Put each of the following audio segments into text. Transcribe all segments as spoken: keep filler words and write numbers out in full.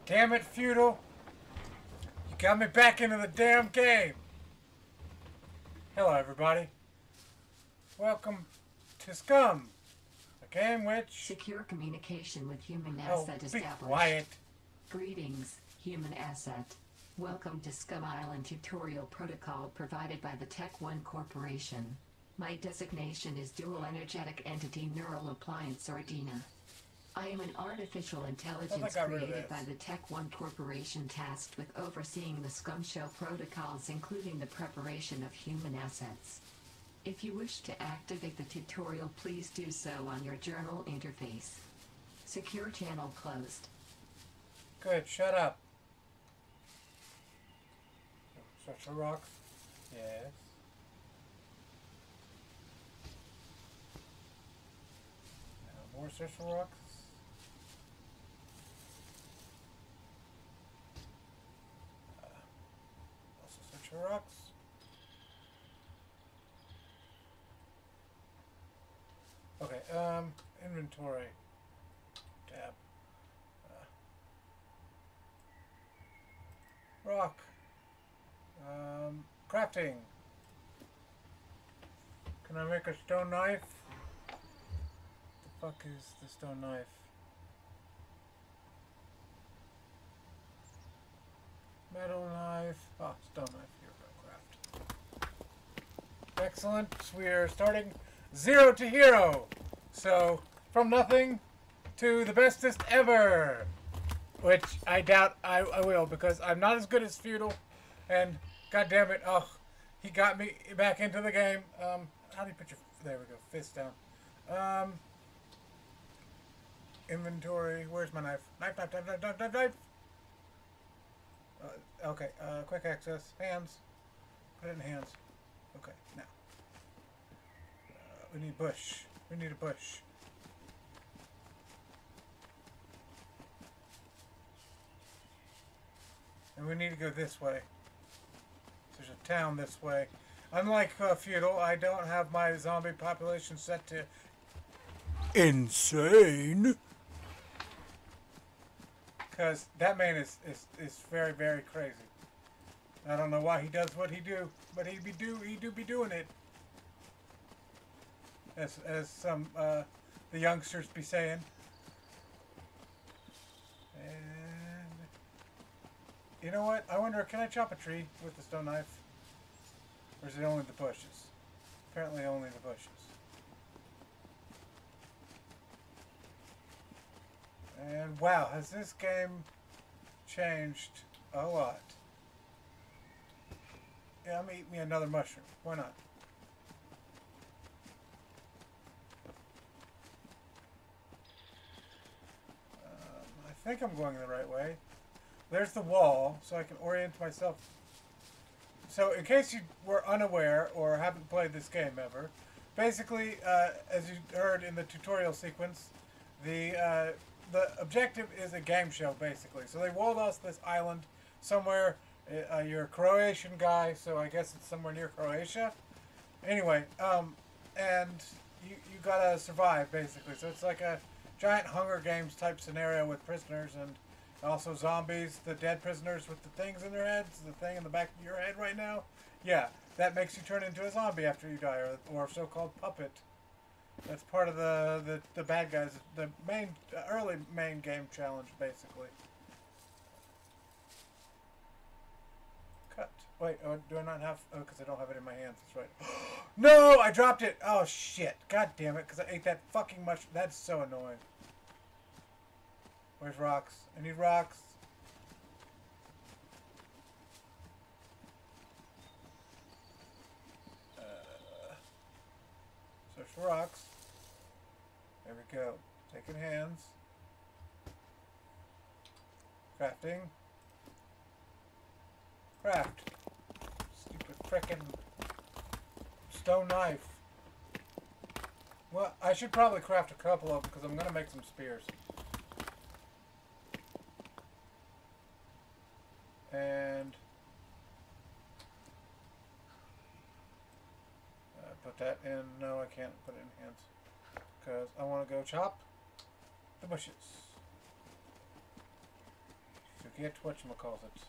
Damn it, Feudal. You got me back into the damn game. Hello, everybody. Welcome to SCUM, a game which... Secure communication with human asset oh, established. Be quiet. Greetings, human asset. Welcome to SCUM Island tutorial protocol provided by the Tech One Corporation. My designation is Dual Energetic Entity Neural Appliance or D E N A. I am an artificial intelligence created by the Tech One Corporation tasked with overseeing the SCUM shell protocols, including the preparation of human assets. If you wish to activate the tutorial, please do so on your journal interface. Secure channel closed. Good, shut up. Search for rocks. Yes. Now more search for rocks. Uh, also search for rocks. Okay, um, inventory tab. Uh, rock. Um, crafting. Can I make a stone knife? What the fuck is the stone knife? Metal knife. Oh, stone knife. Here we go. Craft. Excellent. We are starting zero to hero. So, from nothing to the bestest ever. Which I doubt I, I will, because I'm not as good as Feudal. And, god damn it, oh, he got me back into the game. Um, how do you put your, there we go, fist down. Um, inventory, where's my knife? Knife, knife, knife, knife, knife, knife, knife. Uh, okay, uh, quick access, hands. Put it in hands. Okay, now. Uh, we need bush. We need a bush. And we need to go this way. There's a town this way. Unlike uh, Feudal, I don't have my zombie population set to insane. Because that man is, is, is very, very crazy. I don't know why he does what he do, but he be do he do be doing it. As as some uh, the youngsters be saying. And you know what? I wonder, can I chop a tree with the stone knife? Or is it only the bushes? Apparently only the bushes. And wow, has this game changed a lot. Yeah, I'm gonna eat me another mushroom. Why not? Um, I think I'm going the right way. There's the wall, so I can orient myself. So, in case you were unaware or haven't played this game ever, basically, uh, as you heard in the tutorial sequence, the uh, the objective is a game show, basically. So they walled us this island somewhere. Uh, you're a Croatian guy, so I guess it's somewhere near Croatia. Anyway, um, and you you gotta survive, basically. So it's like a giant Hunger Games type scenario with prisoners and also zombies, the dead prisoners with the things in their heads, the thing in the back of your head right now. Yeah, that makes you turn into a zombie after you die, or, or so-called puppet. That's part of the, the, the bad guys, the main, uh, early main game challenge, basically. Cut. Wait, oh, do I not have, oh, because I don't have it in my hands, that's right. No, I dropped it! Oh, shit. God damn it, because I ate that fucking mushroom. That's so annoying. Where's rocks? I need rocks. Uh, search for rocks. There we go. Taking hands. Crafting. Craft. Stupid frickin' stone knife. Well, I should probably craft a couple of them because I'm going to make some spears. And uh, put that in. No, I can't put it in hands because I want to go chop the bushes. get whatchamacallit.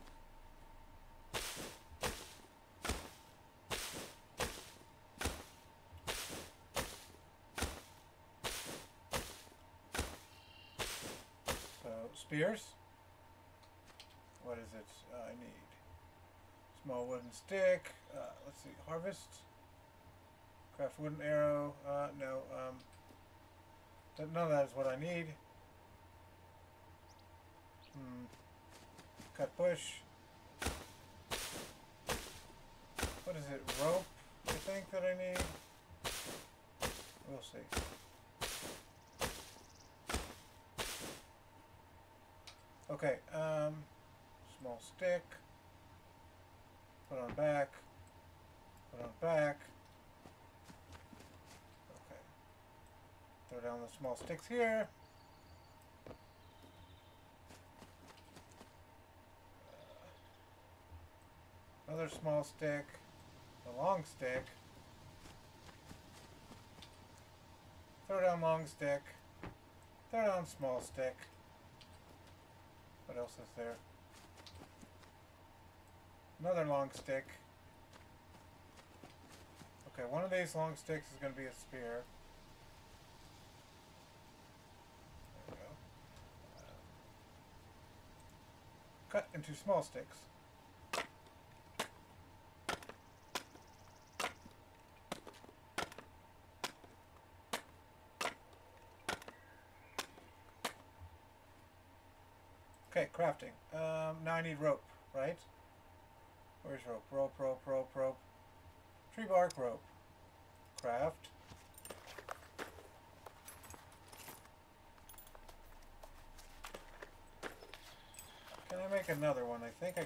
So, spears. What is it uh, I need? Small wooden stick. Uh, let's see, harvest. Craft wooden arrow. Uh, no, um, none of that is what I need. Hmm. Cut bush. What is it? Rope, I think that I need. We'll see. Okay, um, small stick. Put on back. Put on back. Okay. Throw down the small sticks here. Another small stick, a long stick, throw down long stick, throw down small stick. What else is there? Another long stick. Okay, one of these long sticks is going to be a spear. There we go. Uh, cut into small sticks. Okay, crafting. Um, now I need rope, right? Where's rope? Rope, rope, rope, rope. Tree bark rope. Craft. Can I make another one? I think I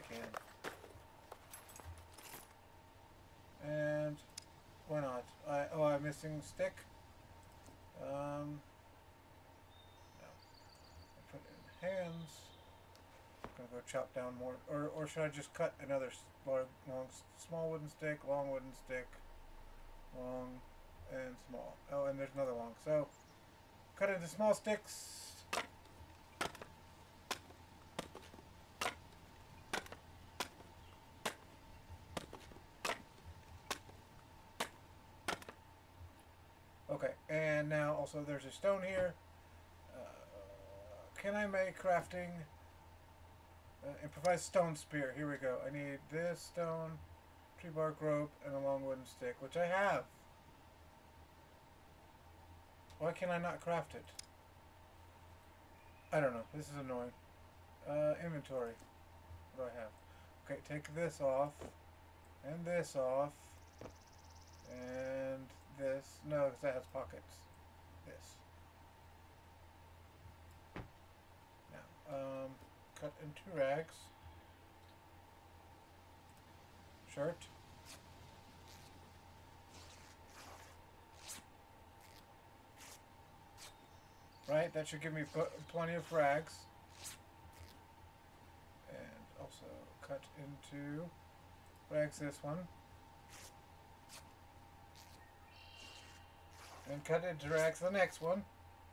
can. And why not? I, oh, I'm missing stick. Um, no. I put it in hands. I'm gonna go chop down more, or or should I just cut another long, long, small wooden stick, long wooden stick, long, and small. Oh, and there's another long. So, cut into small sticks. Okay, and now also there's a stone here. Uh, can I make crafting? Uh, improvised stone spear. Here we go. I need this stone, tree bark rope, and a long wooden stick, which I have. Why can I not craft it? I don't know. This is annoying. Uh, inventory. What do I have? Okay, take this off, and this off, and this. No, because that has pockets. This. Now, um... cut into rags. Shirt. Right, that should give me plenty of rags. And also cut into rags this one. And cut into rags the next one.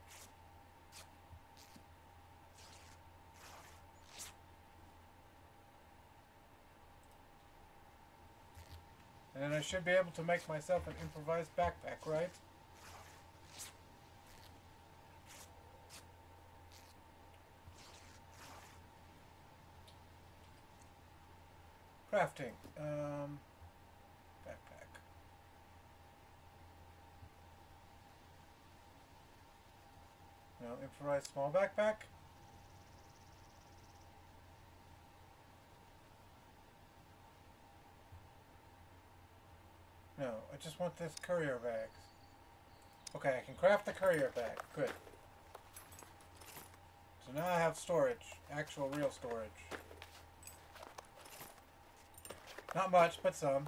And I should be able to make myself an improvised backpack, right? Crafting. Um, backpack. No, improvised small backpack. No, I just want this courier bags. Okay, I can craft the courier bag. Good. So now I have storage. Actual real storage. Not much, but some.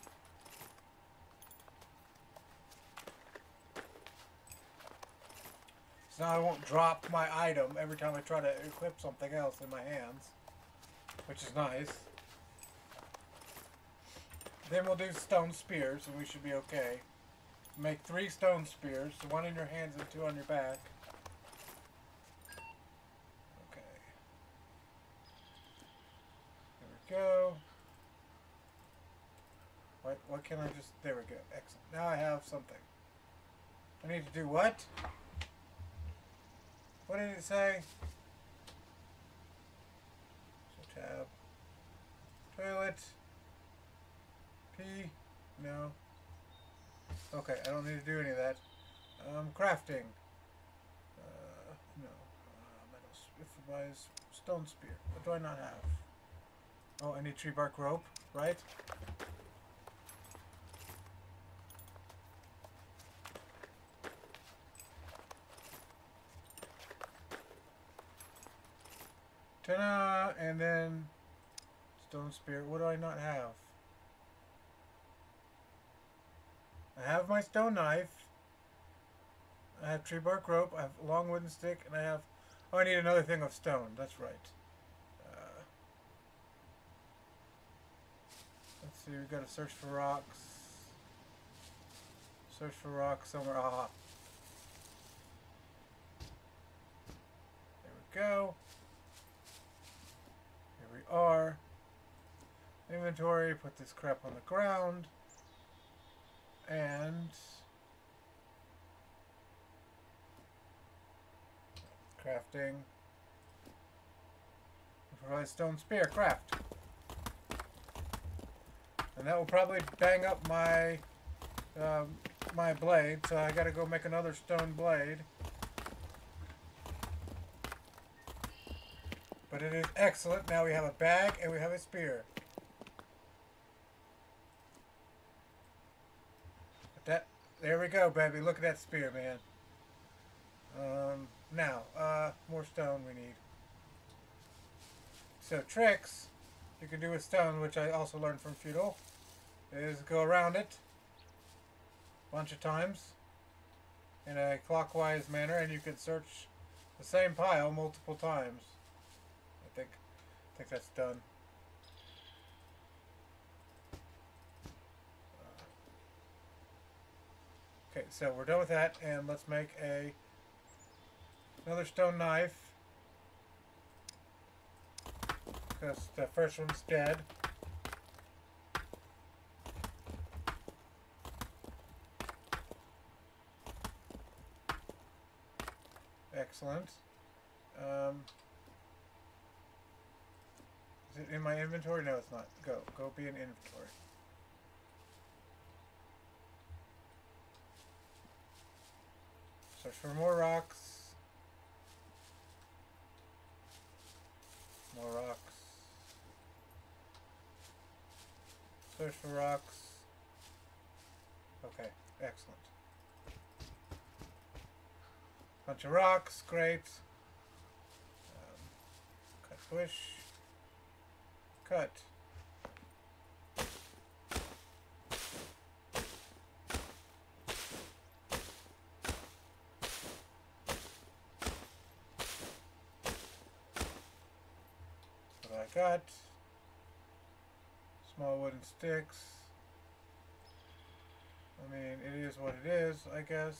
So now I won't drop my item every time I try to equip something else in my hands. Which is nice. Then we'll do stone spears, and we should be okay. Make three stone spears, one in your hands and two on your back. Okay. What, what can I just... There we go. Excellent. Now I have something. I need to do what? What did it say? So tab. Toilet. P. No. Okay, I don't need to do any of that. Um, crafting. Uh, no. Uh, metal. If I buy a stone spear. What do I not have? Oh, I need tree bark rope, right? Ta-da! And then stone spear. What do I not have? I have my stone knife. I have tree bark rope. I have a long wooden stick, and I have. Oh, I need another thing of stone. That's right. Uh, let's see. We've got to search for rocks. Search for rocks somewhere. Ah. There we go. Here we are. Inventory. Put this crap on the ground. And crafting. Provide stone spear. Craft. And that will probably bang up my um, my blade, so I gotta go make another stone blade. But it is excellent. Now we have a bag and we have a spear. But that, there we go, baby. Look at that spear, man. Um, now, uh, more stone we need. So tricks you can do with stone, which I also learned from Feudal, is go around it a bunch of times in a clockwise manner, and you can search the same pile multiple times. I think, I think that's done. Okay, so we're done with that, and let's make a another stone knife, because the first one's dead. Excellent. Um, is it in my inventory? No, it's not. Go. Go be in inventory. Search for more rocks. More rocks. Search for rocks. Okay, excellent. Bunch of rocks, great. Um, cut bush. Cut. What I got. Small wooden sticks. I mean, it is what it is, I guess.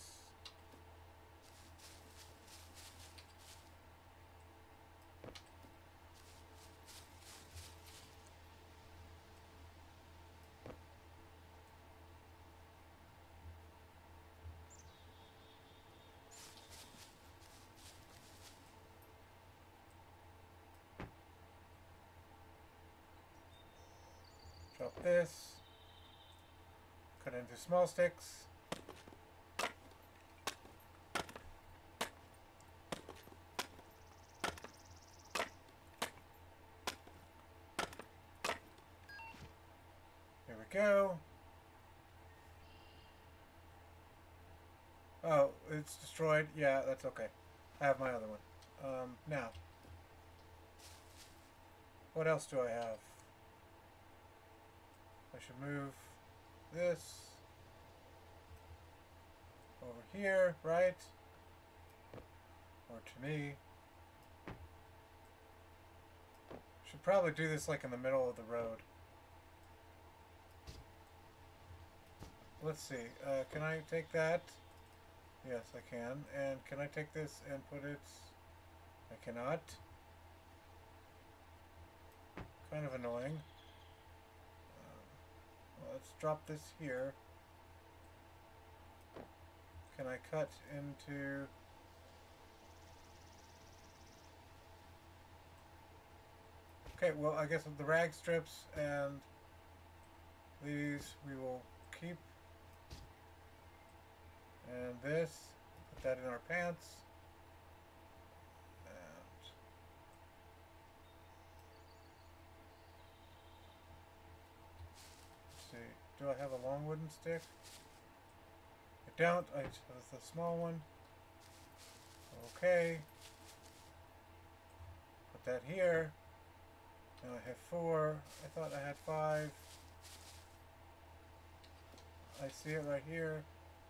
Drop this. Cut into small sticks. There we go. Oh, it's destroyed. Yeah, that's okay. I have my other one. Um, now, what else do I have? I should move this over here, right? Or to me. Should probably do this like in the middle of the road. Let's see. Uh, can I take that? Yes, I can. And can I take this and put it... I cannot. Kind of annoying. Let's drop this here. Can I cut into... Okay, well, I guess the rag strips and these we will keep. And this, put that in our pants. And let's see, do I have a long wooden stick? I don't. I just have the small one. Okay. Put that here. Now I have four. I thought I had five. I see it right here.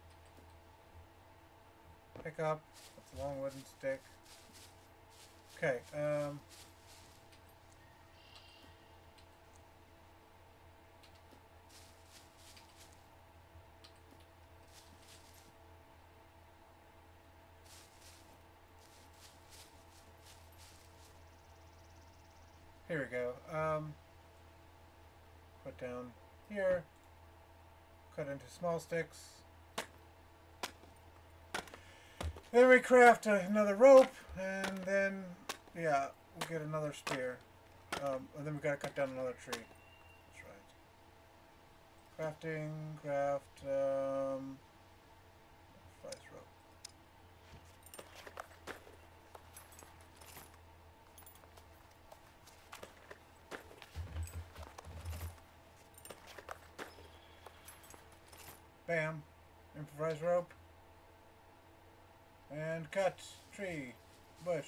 Pick up. That's a long wooden stick. Okay. Um, here we go. Um, put down here. Cut into small sticks. Then we craft another rope, and then, yeah, we'll get another spear. Um, and then we gotta cut down another tree. That's right. Crafting, craft, um, flies rope. Bam. Improvised rope. And cut. Tree. Bush.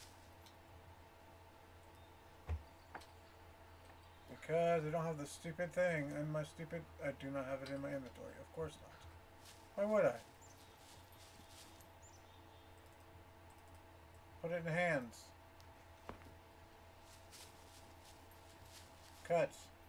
Because I don't have the stupid thing in my stupid... I do not have it in my inventory. Of course not. Why would I? Put it in hands. Cut.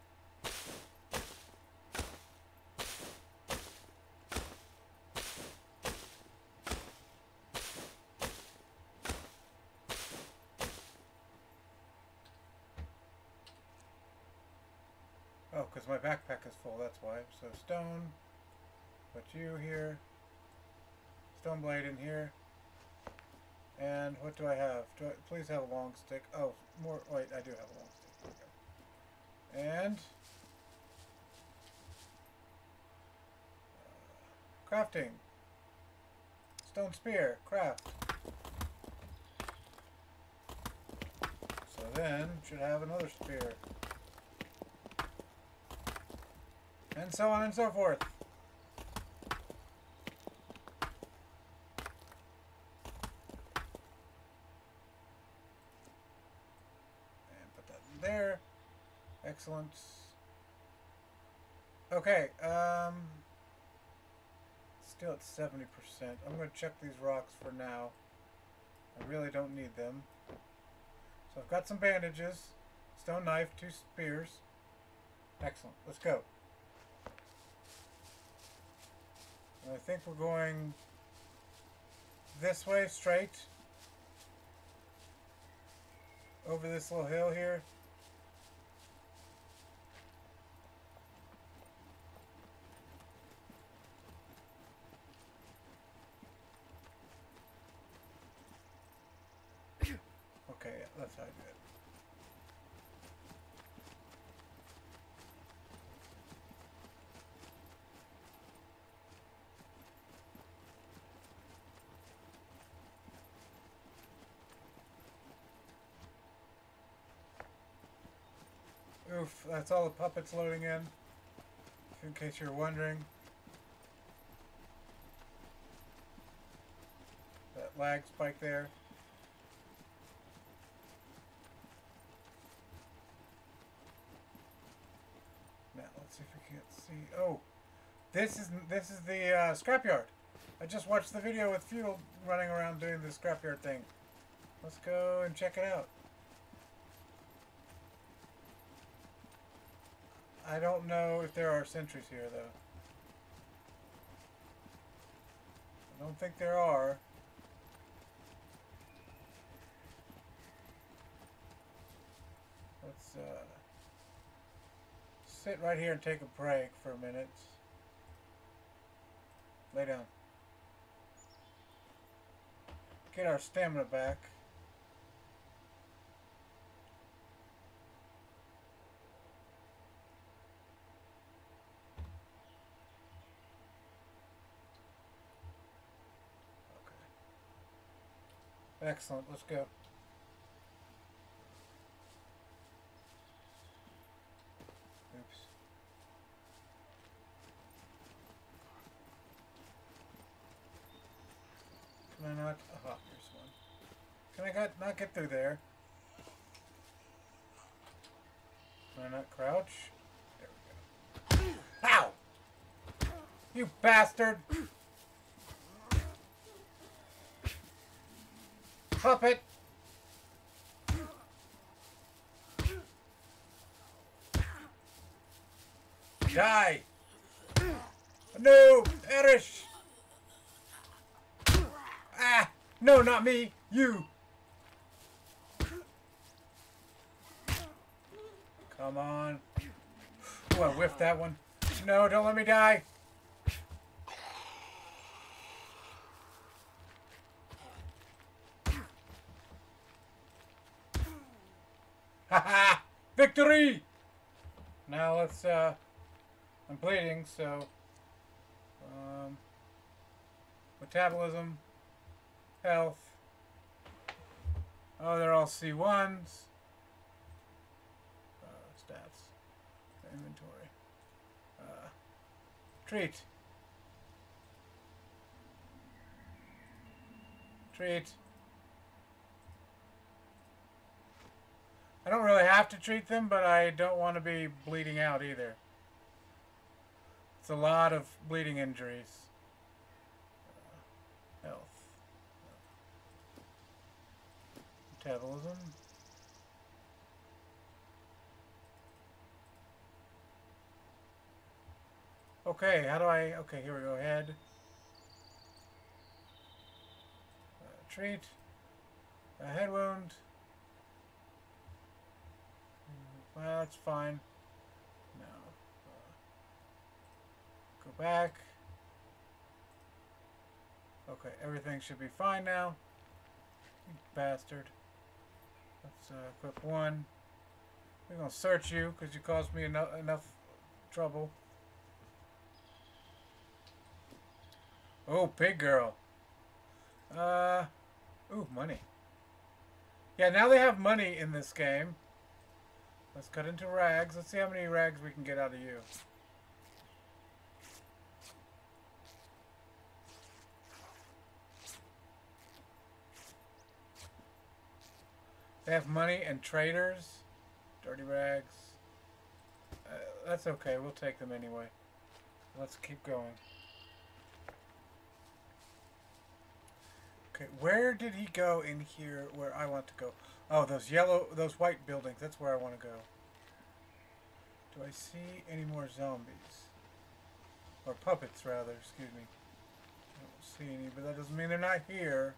Oh, because my backpack is full, that's why. So stone, put you here, stone blade in here, and what do I have? Do I please have a long stick? Oh, more, wait, I do have a long stick. Okay. And uh, crafting, stone spear, craft. So then, should have another spear. And so on and so forth. And put that in there. Excellent. Okay, um, still at seventy percent. I'm going to check these rocks for now. I really don't need them. So I've got some bandages, stone knife, two spears. Excellent. Let's go. I think we're going this way, straight, over this little hill here. Okay, yeah, that's how I do it. Oof, that's all the puppets loading in, in case you're wondering. That lag spike there. Now, let's see if we can't see. Oh, this is this is the uh, scrapyard. I just watched the video with Feudal running around doing the scrapyard thing. Let's go and check it out. I don't know if there are sentries here, though. I don't think there are. Let's uh, sit right here and take a break for a minute. Lay down. Get our stamina back. Okay. Excellent. Let's go. Oops. Can I not? Oh, here's one. Can I got, not get through there? Can I not crouch? There we go. Ow! You bastard! Puppet! Die! No! Perish! Ah! No, not me! You! Come on. Oh, I whiffed that one. No, don't let me die! Haha! Victory! Now let's, uh... I'm bleeding, so... Um... Metabolism. Health. Oh, they're all C ones. Uh, stats. Inventory. Uh, treat. Treat. I don't really have to treat them, but I don't want to be bleeding out either. It's a lot of bleeding injuries. Uh, health. Metabolism. Okay, how do I... Okay, here we go. Head. Uh, treat. A head wound. Well, that's fine. No. Uh, go back. Okay, everything should be fine now. You bastard. Let's uh, equip one. We're going to search you because you caused me enough, enough trouble. Oh, pig girl. Uh, ooh, money. Yeah, now they have money in this game. Let's cut into rags. Let's see how many rags we can get out of you. They have money and traders. Dirty rags. Uh, that's okay. We'll take them anyway. Let's keep going. Okay, where did he go in here where I want to go? Oh, those yellow, those white buildings. That's where I want to go. Do I see any more zombies? Or puppets, rather. Excuse me. I don't see any, but that doesn't mean they're not here.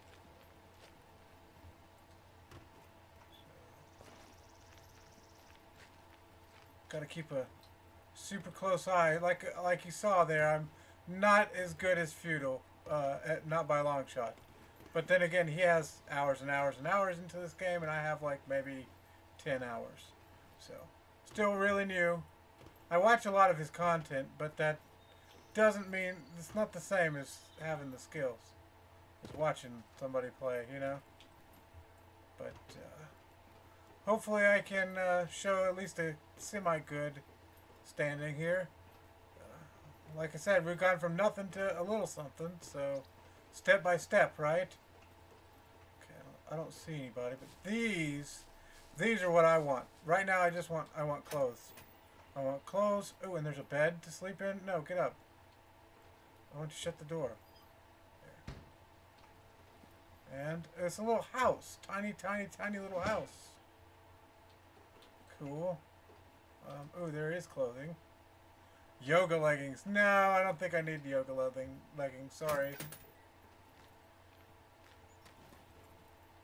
Got to keep a super close eye. Like like you saw there, I'm not as good as Feudal. Uh, at, not by a long shot. But then again, he has hours and hours and hours into this game, and I have like maybe ten hours. So, still really new. I watch a lot of his content, but that doesn't mean it's not the same as having the skills. As watching somebody play, you know? But, uh, hopefully I can uh, show at least a semi-good standing here. Uh, like I said, we've gone from nothing to a little something, so step by step, right? Okay, I don't see anybody, but these, these are what I want. Right now I just want, I want clothes. I want clothes. Oh, and there's a bed to sleep in? No, get up. I want to shut the door. There. And it's a little house. Tiny, tiny, tiny little house. Cool. Um, oh, there is clothing. Yoga leggings. No, I don't think I need yoga legging, leggings. Sorry.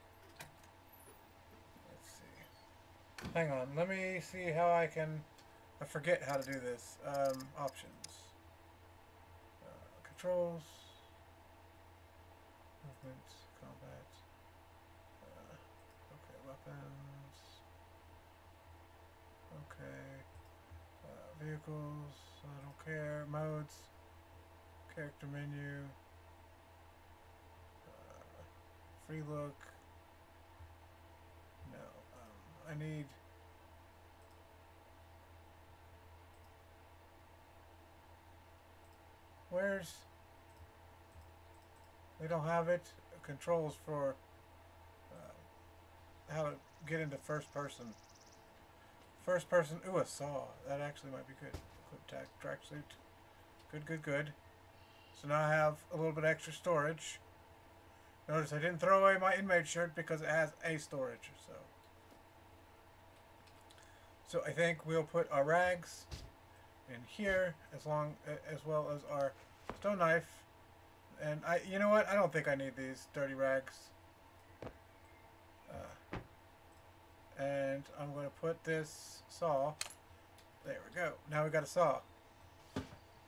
Let's see. Hang on. Let me see how I can I forget how to do this. Um, options. Uh, controls. Movement. Combat. Uh, okay, weapons. Okay. Uh, vehicles. I don't care. Modes. Character menu. Uh, free look. No. Um, I need... Where's... They don't have it. Controls for uh, how to get into first person. First person. Ooh, a saw. That actually might be good. Equip track suit. Good, good, good. So now I have a little bit extra storage. Notice I didn't throw away my inmate shirt because it has a storage. So, so I think we'll put our rags in here as long as well as our stone knife. And I, you know what? I don't think I need these dirty rags. Uh, and I'm going to put this saw. There we go. Now we got a saw. Uh,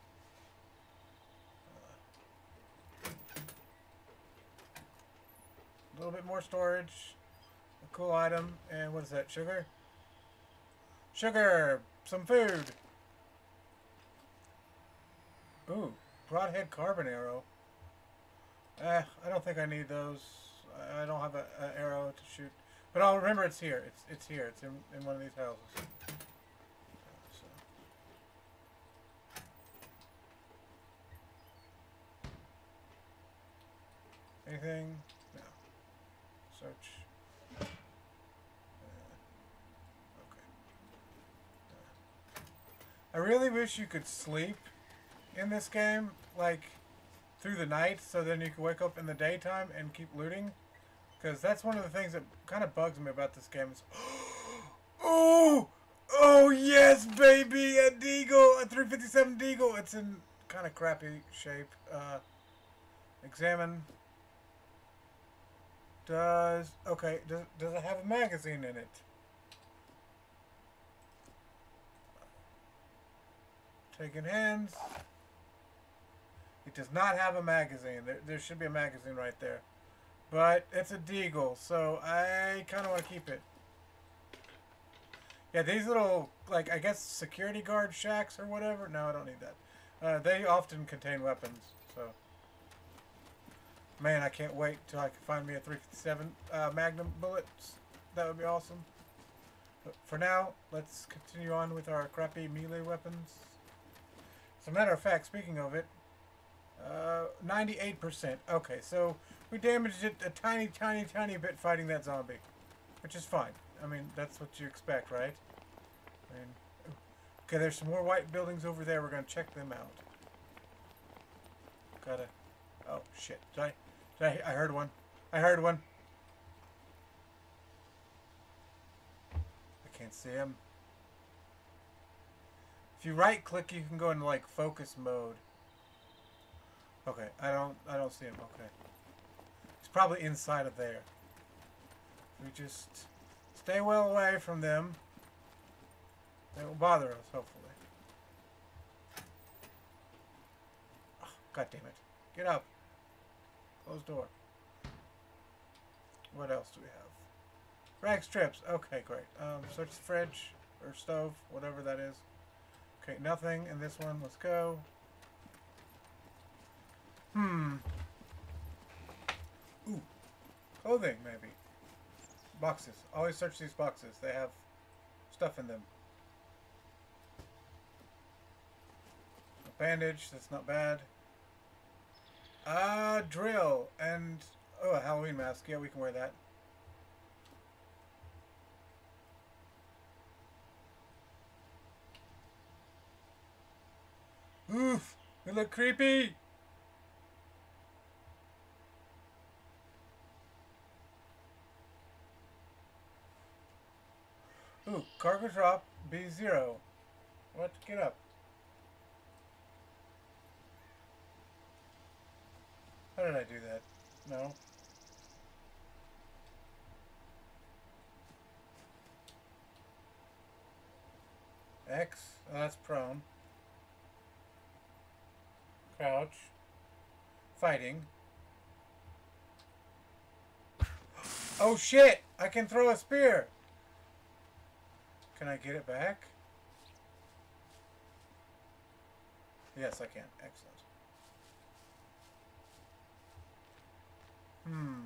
a little bit more storage. A cool item. And what is that? Sugar? Sugar! Some food! Ooh. Broadhead carbon arrow. Eh, I don't think I need those. I don't have an arrow to shoot. But I'll remember it's here. It's it's here. It's in, in one of these houses. So. Anything? No. Search. Uh, okay. Uh, I really wish you could sleep in this game, like... through the night, so then you can wake up in the daytime and keep looting, because that's one of the things that kind of bugs me about this game. Is oh, oh yes, baby, a deagle, a three fifty-seven deagle. It's in kind of crappy shape. Uh, examine. Does okay? Does does it have a magazine in it? Taking hands. It does not have a magazine. There, there should be a magazine right there. But it's a deagle, so I kind of want to keep it. Yeah, these little, like, I guess security guard shacks or whatever. No, I don't need that. Uh, they often contain weapons, so. Man, I can't wait till I can find me a three fifty-seven uh, Magnum bullets. That would be awesome. But for now, let's continue on with our crappy melee weapons. As a matter of fact, speaking of it, Uh, ninety-eight percent. Okay, so we damaged it a tiny, tiny, tiny bit fighting that zombie. Which is fine. I mean, that's what you expect, right? I mean, okay, there's some more white buildings over there. We're going to check them out. Gotta... Oh, shit. Did I... Did I... I heard one. I heard one. I can't see him. If you right-click, you can go into, like, focus mode. Okay, I don't I don't see him. Okay. He's probably inside of there. We just stay well away from them. They won't bother us, hopefully. Oh, God damn it. Get up. Closed door. What else do we have? Rag strips. Okay, great. Um, search the fridge or stove, whatever that is. Okay, nothing in this one. Let's go. Hmm. Ooh. Clothing, maybe. Boxes. Always search these boxes. They have stuff in them. A bandage. That's not bad. Ah, uh, drill. And, oh, a Halloween mask. Yeah, we can wear that. Oof. They look creepy. Ooh, cargo drop B zero. What? Get up. How did I do that? No. X. Oh, that's prone. Crouch. Fighting. Oh shit! I can throw a spear! Can I get it back? Yes, I can. Excellent. Hmm.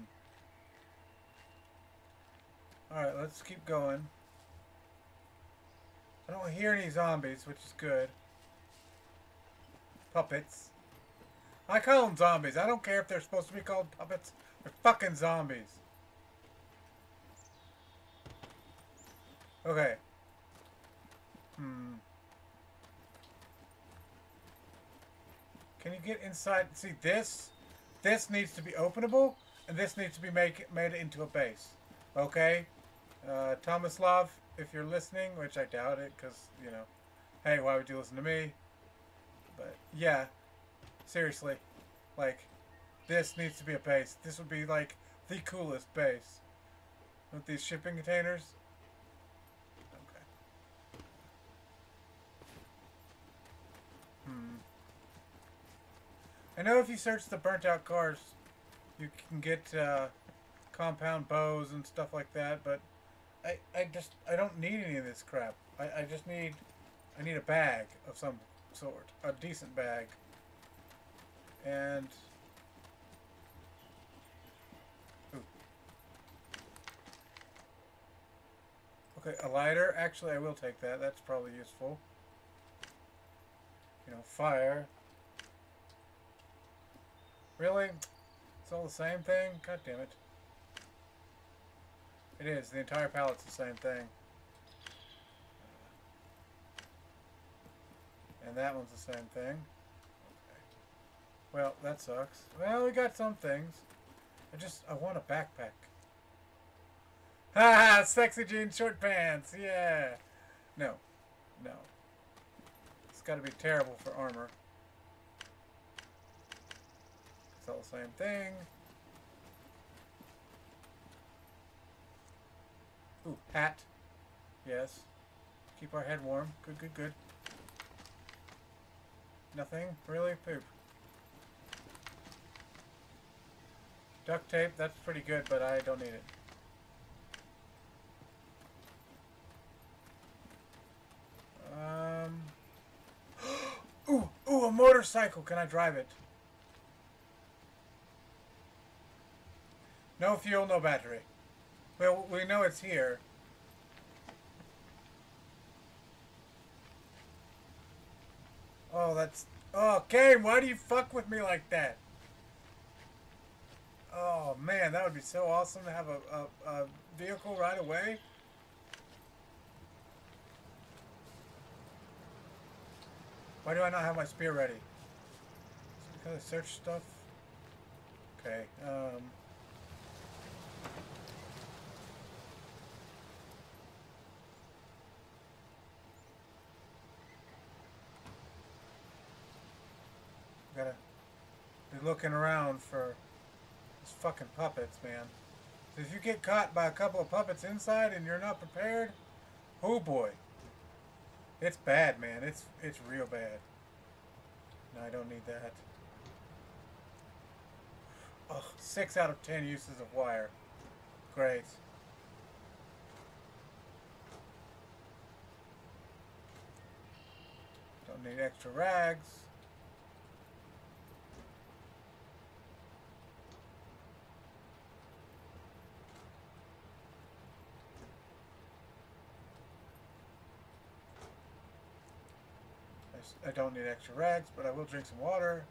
Alright, let's keep going. I don't hear any zombies, which is good. Puppets. I call them zombies. I don't care if they're supposed to be called puppets. They're fucking zombies. Okay. Hmm. Can you get inside? See, this, this needs to be openable, and this needs to be make, made into a base. Okay? Uh, Tomislav, if you're listening, which I doubt it, because, you know, hey, why would you listen to me? But, yeah. Seriously. Like, this needs to be a base. This would be, like, the coolest base. With these shipping containers. Okay. Hmm. I know if you search the burnt out cars, you can get uh, compound bows and stuff like that, but I, I just, I don't need any of this crap. I, I just need, I need a bag of some sort. A decent bag. And, ooh. Okay, a lighter. Actually, I will take that. That's probably useful. You know, fire. Really? It's all the same thing? God damn it. It is. The entire palette's the same thing. And that one's the same thing. Okay. Well, that sucks. Well, we got some things. I just, I want a backpack. Ha ha! Sexy jeans, short pants! Yeah! No. No. It's gotta be terrible for armor. It's all the same thing. Ooh, hat. Yes. Keep our head warm. Good, good, good. Nothing? Really? Poop. Duct tape, that's pretty good, but I don't need it. Um. Ooh, ooh, a motorcycle. Can I drive it? No fuel, no battery. Well, we know it's here. Oh, that's... Oh, game, why do you fuck with me like that? Oh, man, that would be so awesome to have a, a, a vehicle right away. Why do I not have my spear ready? Is it because I search stuff? Okay, um... gotta be looking around for these fucking puppets, man. So if you get caught by a couple of puppets inside and you're not prepared, oh boy. It's bad, man. It's it's real bad. No, I don't need that. Oh, six out of ten uses of wire. Great. Don't need extra rags. I don't need extra rags, but I will drink some water.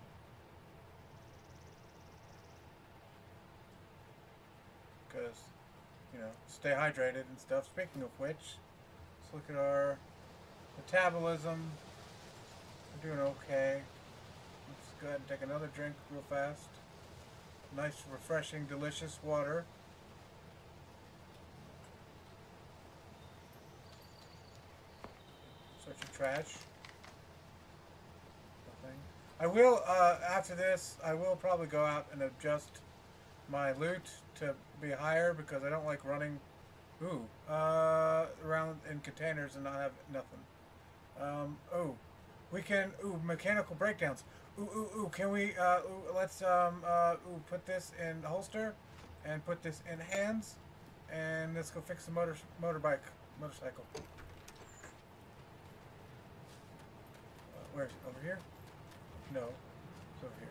Because, you know, stay hydrated and stuff. Speaking of which, let's look at our metabolism. We're doing okay. Let's go ahead and take another drink real fast. Nice, refreshing, delicious water. Search your trash. I will, uh, after this, I will probably go out and adjust my loot to be higher because I don't like running, ooh, uh, around in containers and not have nothing. Um, oh, we can, ooh, mechanical breakdowns. Ooh, ooh, ooh, can we, uh, ooh, let's, um, uh, ooh, put this in holster and put this in hands and let's go fix the motor, motorbike, motorcycle. Uh, where's it? Over here? No, it's over here.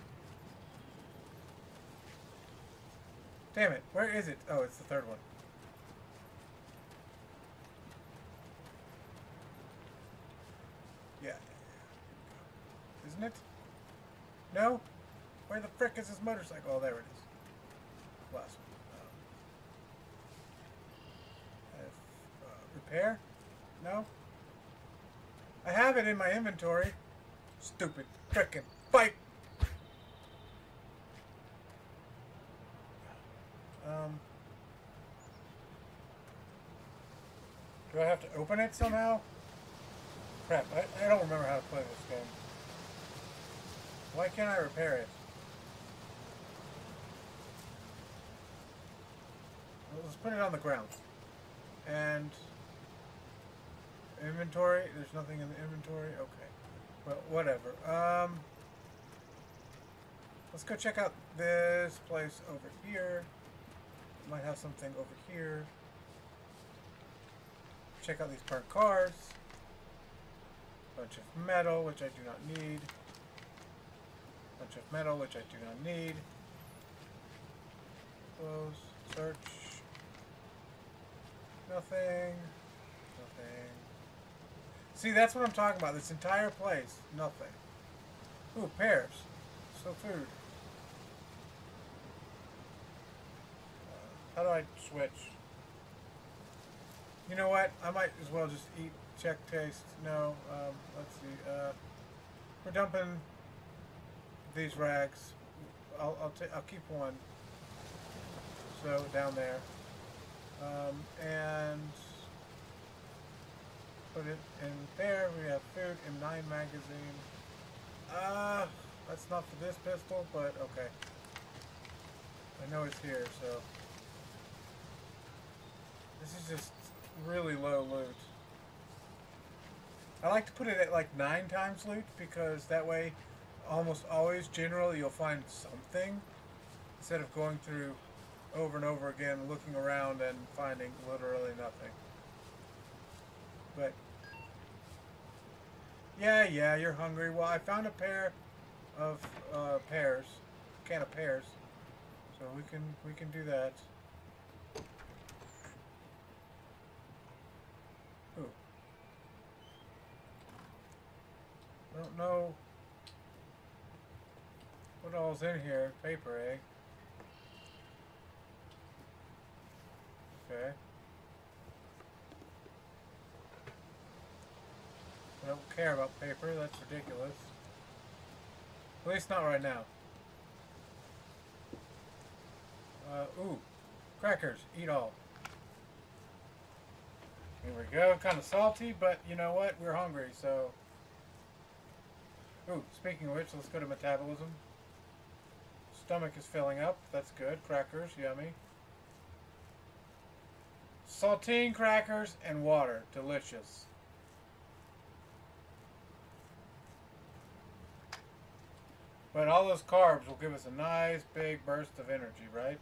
Damn it, where is it? Oh, it's the third one. Yeah. Isn't it? No? Where the frick is this motorcycle? Oh, there it is. Last one. Um, have, uh, repair? No? I have it in my inventory. Stupid frickin' bike! Um, do I have to open it somehow? Crap, I, I don't remember how to play this game. Why can't I repair it? Well, let's put it on the ground. And inventory, there's nothing in the inventory? Okay. Well, whatever. Um, let's go check out this place over here. Might have something over here. Check out these burnt cars. Bunch of metal, which I do not need. Bunch of metal, which I do not need. Close. Search. Nothing. Nothing. See, that's what I'm talking about. This entire place. Nothing. Ooh, pears. So food. Uh, how do I switch? You know what? I might as well just eat, check taste. No. Um, let's see. Uh, we're dumping these rags. I'll I'll, t I'll keep one. So down there. Um, and put it in there. We have food M nine magazine. Uh, that's not for this pistol, but okay. I know it's here, so this is just really low loot. I like to put it at like nine times loot because that way, almost always, generally, you'll find something instead of going through over and over again, looking around and finding literally nothing. But yeah, yeah, you're hungry. Well, I found a pair of uh, pears, a can of pears, so we can we can do that. Ooh. I don't know what all's in here. Paper, eh? Okay. I don't care about paper. That's ridiculous. At least not right now. Uh, ooh. Crackers. Eat all. Here we go. Kind of salty, but you know what? We're hungry, so... Ooh, speaking of which, let's go to metabolism. Stomach is filling up. That's good. Crackers. Yummy. Saltine crackers and water. Delicious. But all those carbs will give us a nice big burst of energy, right?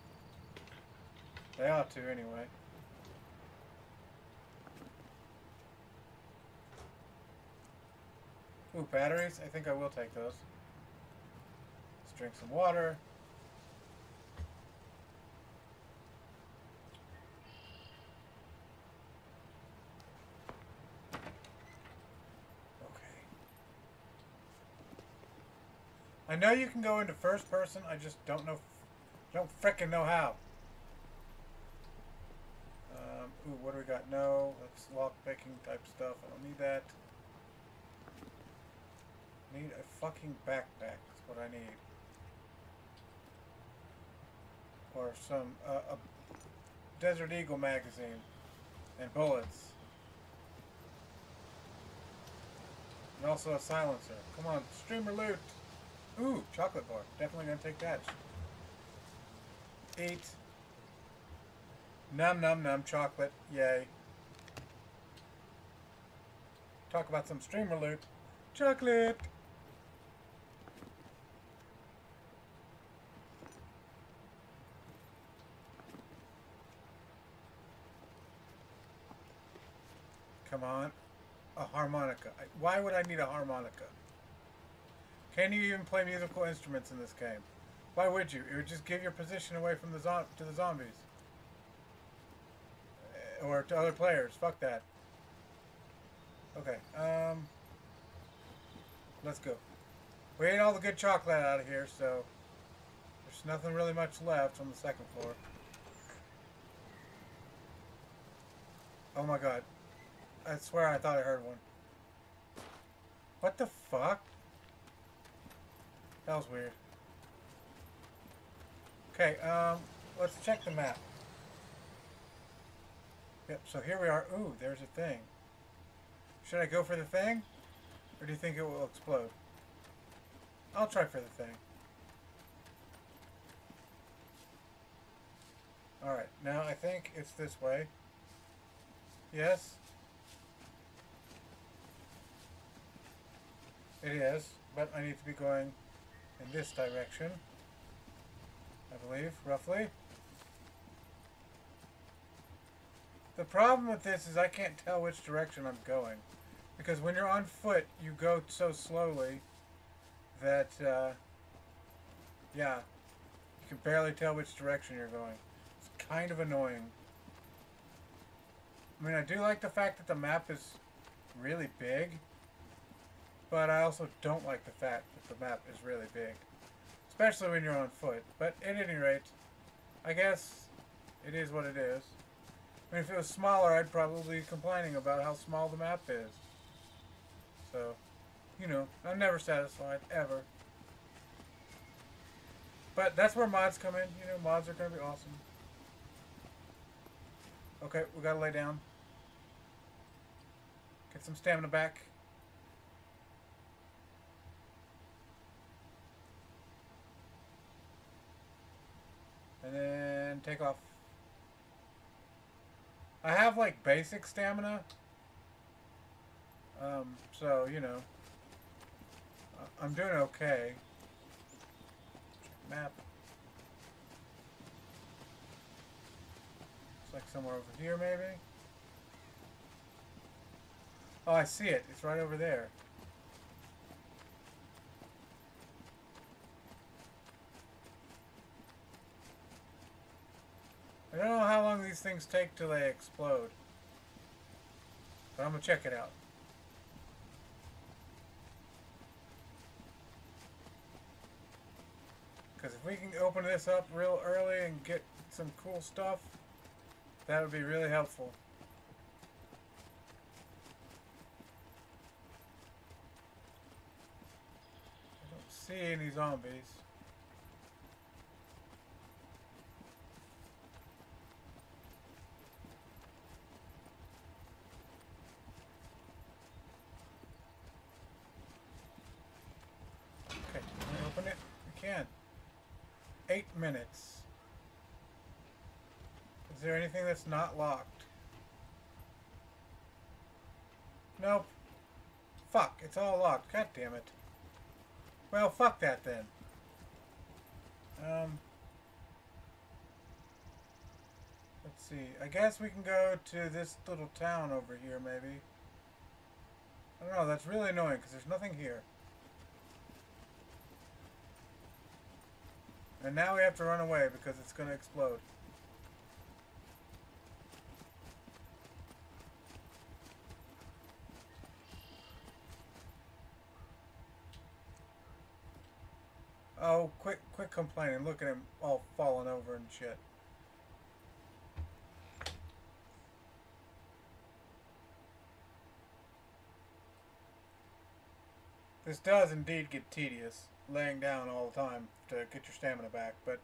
They ought to anyway. Ooh, batteries. I think I will take those. Let's drink some water. I know you can go into first person, I just don't know, don't frickin' know how. Um, ooh, what do we got? No, that's lock picking type stuff. I don't need that. I need a fucking backpack, that's what I need. Or some, uh, a Desert Eagle magazine. And bullets. And also a silencer. Come on, streamer loot! Ooh, chocolate bar. Definitely gonna take that. Eight. Num num num chocolate. Yay. talk about some streamer loot. Chocolate! Come on. A harmonica. Why would I need a harmonica? Can you even play musical instruments in this game? Why would you? It would just give your position away from the zo to the zombies. Or to other players. Fuck that. Okay, um... let's go. We ate all the good chocolate out of here, so... there's nothing really much left on the second floor. Oh my god. I swear I thought I heard one. What the fuck? That was weird. Okay, um, let's check the map. Yep, so here we are. Ooh, there's a thing. Should I go for the thing? Or do you think it will explode? I'll try for the thing. Alright, now I think it's this way. Yes? It is, but I need to be going in this direction. I believe, roughly. The problem with this is I can't tell which direction I'm going. Because when you're on foot, you go so slowly that, uh, yeah, you can barely tell which direction you're going. It's kind of annoying. I mean, I do like the fact that the map is really big, but I also don't like the fact that the map is really big. Especially when you're on foot. But at any rate, I guess it is what it is. I mean, if it was smaller, I'd probably be complaining about how small the map is. So, you know, I'm never satisfied, ever. But that's where mods come in. You know, mods are going to be awesome. Okay, we got to lay down. Get some stamina back. And then take off. I have like basic stamina. Um, so, you know, I'm doing okay. Map. It's like somewhere over here maybe. Oh, I see it. It's right over there. I don't know how long these things take till they explode. But I'm going to check it out. Because if we can open this up real early and get some cool stuff, that would be really helpful. I don't see any zombies. Okay, can we open it? We can. Eight minutes. Is there anything that's not locked? Nope. Fuck, it's all locked. God damn it. Well, fuck that then. Um, let's see. I guess we can go to this little town over here, maybe. I don't know, that's really annoying because there's nothing here. And now we have to run away because it's going to explode. Oh, quit, quit complaining. Look at him all falling over and shit. This does indeed get tedious, laying down all the time to get your stamina back, but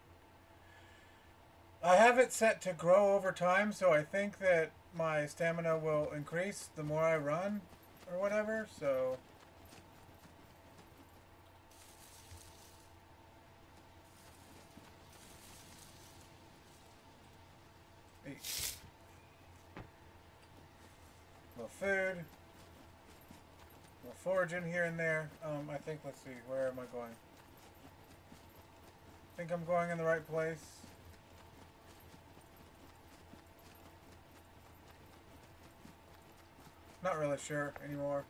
I have it set to grow over time, so I think that my stamina will increase the more I run or whatever, so eat. Little food. We'll forage in here and there. Um, I think, let's see, where am I going? I think I'm going in the right place. Not really sure anymore.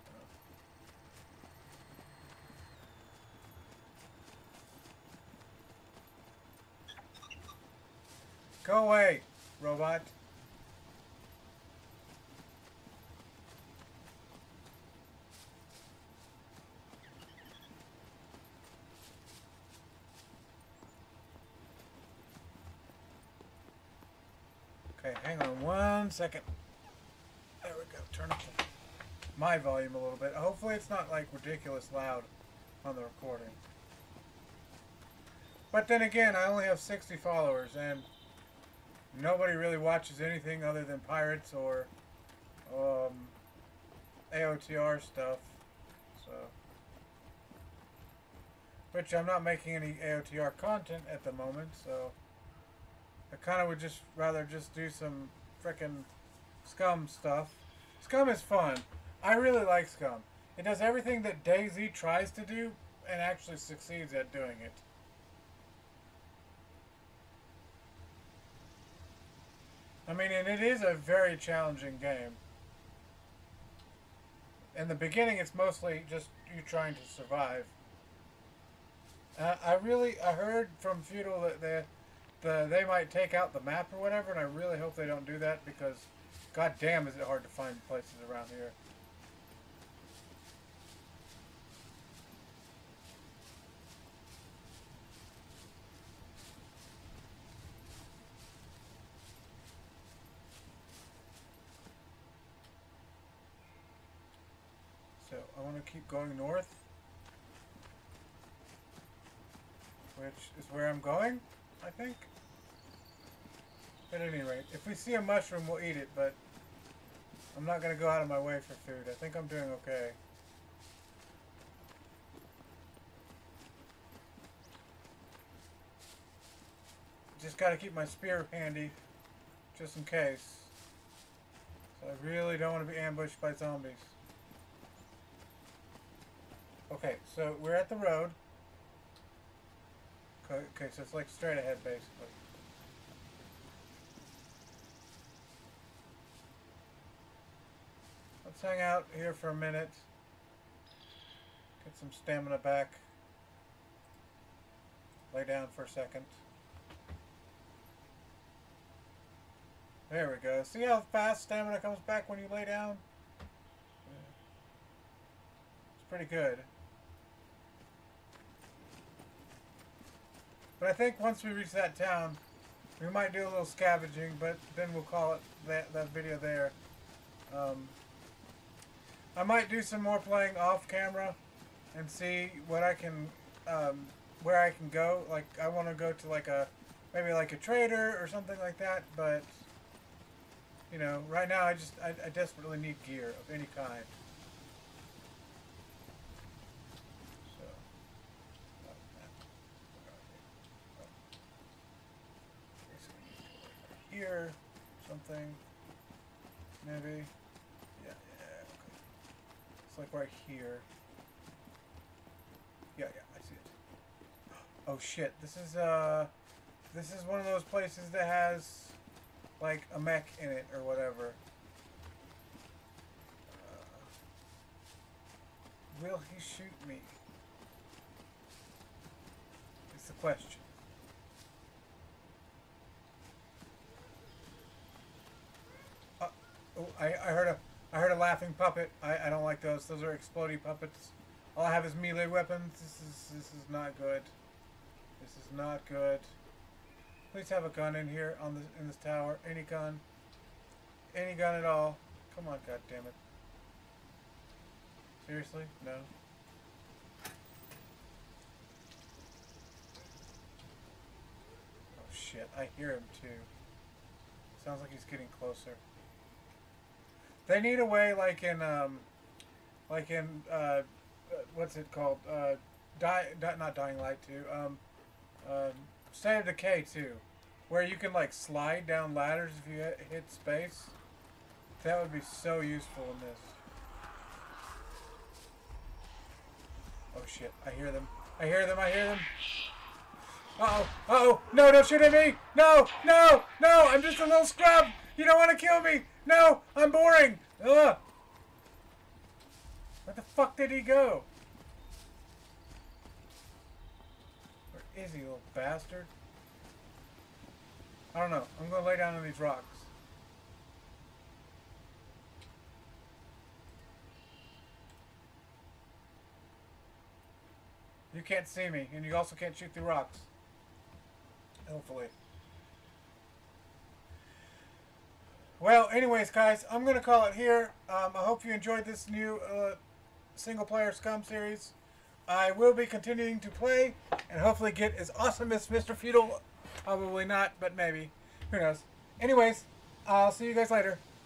Go away, robot. Okay, hang on one second. There we go. Turn up my volume a little bit. Hopefully it's not like ridiculous loud on the recording. But then again, I only have sixty followers and nobody really watches anything other than pirates or um, A O T R stuff. So, which I'm not making any A O T R content at the moment, so I kind of would just rather just do some frickin' SCUM stuff. SCUM is fun. I really like SCUM. It does everything that DayZ tries to do and actually succeeds at doing it. I mean, and it is a very challenging game. In the beginning, it's mostly just you trying to survive. Uh, I really, I heard from Feudal that they, the, they might take out the map or whatever, and I really hope they don't do that because, god damn, is it hard to find places around here. So, I want to keep going north, which is where I'm going, I think. At any rate, if we see a mushroom, we'll eat it, but I'm not going to go out of my way for food. I think I'm doing okay. Just got to keep my spear handy, just in case. So I really don't want to be ambushed by zombies. Okay, so we're at the road. Okay, so it's like straight ahead, basically. Let's hang out here for a minute. Get some stamina back. Lay down for a second. There we go. See how fast stamina comes back when you lay down? It's pretty good. But I think once we reach that town, we might do a little scavenging, but then we'll call it that, that video there. Um, I might do some more playing off camera and see what I can, um, where I can go. Like, I want to go to like a, maybe like a trader or something like that, but, you know, right now I just, I, I desperately need gear of any kind. Here, something, maybe, yeah, yeah, okay. It's like right here. Yeah, yeah, I see it. Oh shit, this is, uh, this is one of those places that has, like, a mech in it or whatever. Uh, will he shoot me? It's the question. Oh, I, I heard a I heard a laughing puppet. I, I don't like those. Those are explodey puppets. All I have is melee weapons. This is this is not good. This is not good. Please have a gun in here on this in this tower. Any gun. Any gun at all. Come on, god damn it. Seriously? No. Oh shit, I hear him too. Sounds like he's getting closer. They need a way, like in, um, like in, uh, what's it called? Uh, die, die, not Dying Light two. Um, um, State of Decay two, where you can like slide down ladders if you hit, hit space. That would be so useful in this. Oh shit, I hear them. I hear them, I hear them. Uh-oh, uh-oh. No, don't shoot at me. No, no, no, I'm just a little scrub. You don't want to kill me. No, I'm boring. Ugh. Where the fuck did he go? Where is he, little bastard? I don't know. I'm going to lay down on these rocks. You can't see me, and you also can't shoot through rocks. Hopefully. Well, anyways, guys, I'm going to call it here. Um, I hope you enjoyed this new uh, single-player SCUM series. I will be continuing to play and hopefully get as awesome as Mister Feudal. Probably not, but maybe. Who knows? Anyways, I'll see you guys later.